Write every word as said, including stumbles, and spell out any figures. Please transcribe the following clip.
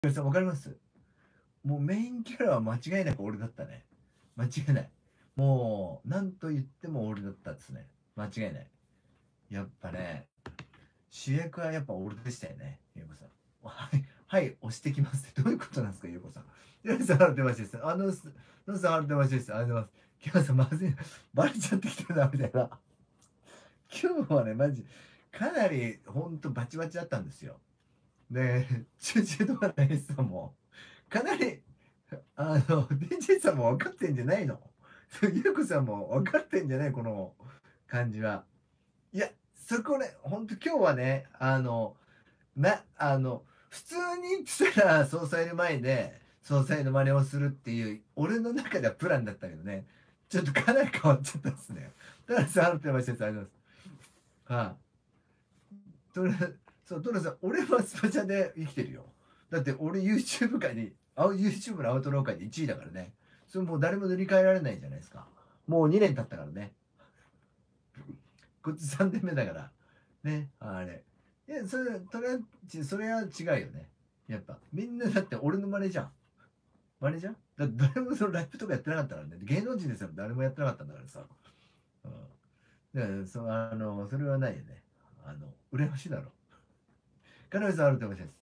さんわかります？もうメインキャラは間違いなく俺だったね。間違いない。もう、なんと言っても俺だったですね。間違いない。やっぱね、主役はやっぱ俺でしたよね、ゆうこさん。はい、はい、押してきますって。どういうことなんですか、ゆうこさん。ゆうこさん、ハルテマシです。あの、のさん、ハルテマシです。ありがとうございます。キャさん、まずいな。バレちゃってきたな、みたいな。今日はね、マジ、かなり、ほんとバチバチだったんですよ。で、チューチューとかのエースさんも、かなり、あの、ディージェー さんも分かってんじゃないの？ゆうこさんも分かってんじゃない？この感じは。いや、そこね、ほんと今日はね、あの、な、あの、普通に言ってたら総裁の前で、総裁の真似をするっていう、俺の中ではプランだったけどね、ちょっとかなり変わっちゃったですね。トラさん、あるってました。ありがとうございます。はい。トラ、そう、トラさん、俺はスパチャで生きてるよ。だって俺 YouTube 界に、あ YouTube のアウトロー界でいちいだからね。それもう誰も塗り替えられないじゃないですか。もうにねん経ったからね。こっちさんねんめだから。ね、あれ。いや、それ、とりあえず、それは違うよね。やっぱ、みんなだって俺の真似じゃん。真似じゃん。だって誰もそのライブとかやってなかったからね。芸能人ですよ。誰もやってなかったんだからさ。うん。だから、そあの、それはないよね。あの、羨ましいだろ。カナメさんあると思います。